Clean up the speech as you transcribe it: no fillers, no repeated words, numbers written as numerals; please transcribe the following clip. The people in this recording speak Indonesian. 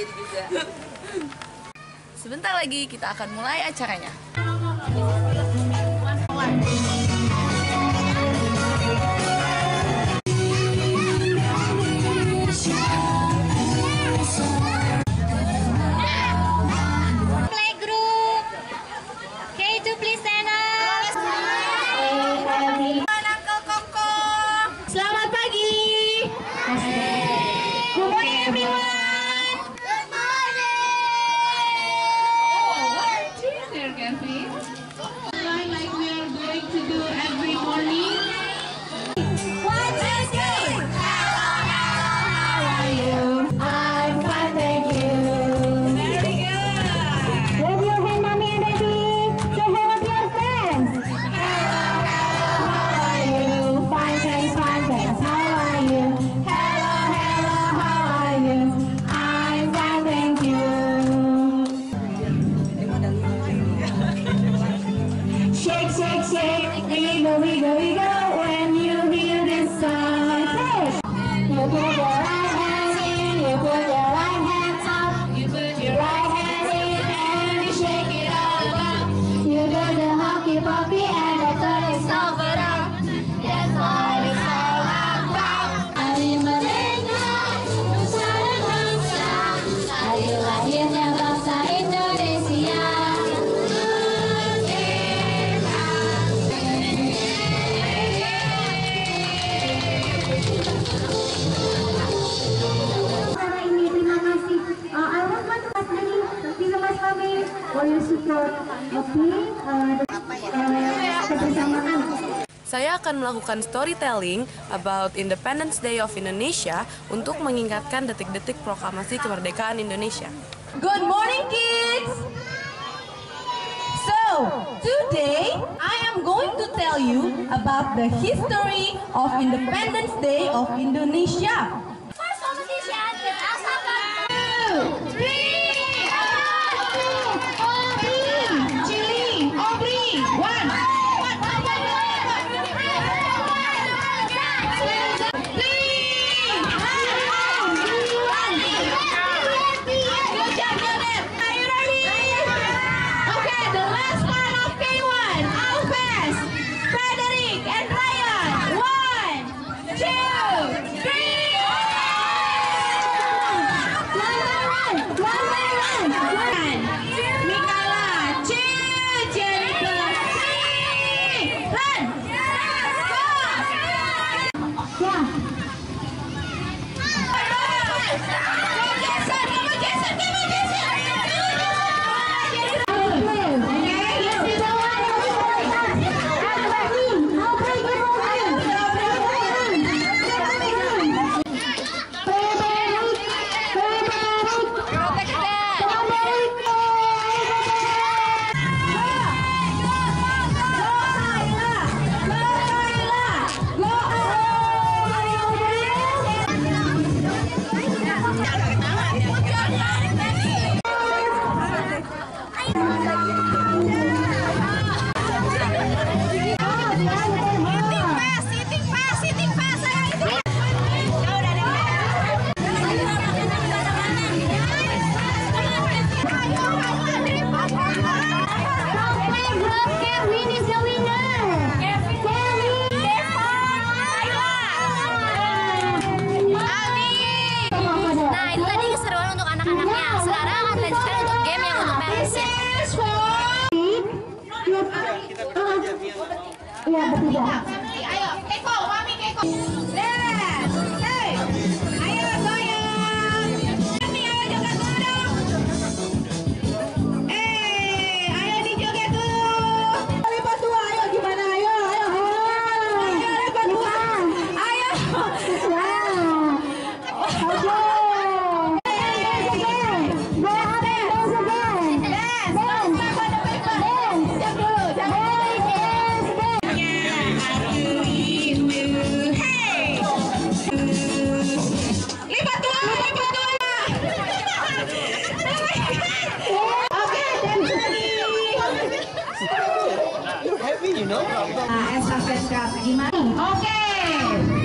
jadi juga. Sebentar lagi kita akan mulai acaranya. Playgroup, K2 please stand up. Uncle Koko. Selamat pagi. Good morning everyone. Good morning. There, Kevin. Like we are going to do every morning. What is good? Hello, how are you? I'm fine, thank you. Very good. Wave your hand, mommy and daddy. Say hello to your friends. Hello, how are you? Fine, thanks, fine, thanks. How are you? Hello, how are you? I'm fine, thank you. Shake, shake, shake, wiggle, wiggle, wiggle. When you hear this song, hey! You put your right hand in, you put your right hand up, you put your right hand in, and you shake it all about. You do the hockey poppy and the turn is over up. That's what it's all about. Hari Merdeka, Nusa dan Bangsa, hari lahirnya bangsa Indonesia. Acara ini terima kasih. I want to thank you, thank you Mas Kami for your support. Kebersamaan. Saya akan melakukan storytelling about Independence Day of Indonesia untuk mengingatkan detik-detik proklamasi kemerdekaan Indonesia. Good morning, kids! So, today I am going to tell you about the history of Independence Day of Indonesia. First competition is Asakan. 2, 3, Chili, Aubrey, 1. Iya, bertiga. Ayo, Keko, Mami Keko. Yes. Hey. Ayo goyang. Mami, ayo joget dulu dong. Ayo dijoget dulu. Lipat dua, ayo gimana? Ayo. Ayo lipat dua. Ayo. Estafet gimana? Oke.